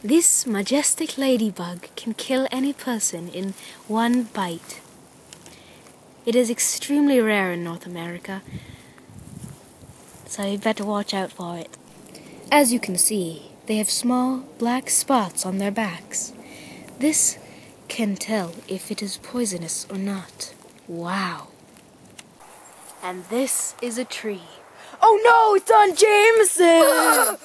This majestic ladybug can kill any person in one bite. It is extremely rare in North America, so you better watch out for it. As you can see, they have small black spots on their backs. This can tell if it is poisonous or not. Wow. And this is a tree. Oh no, it's on Jameson!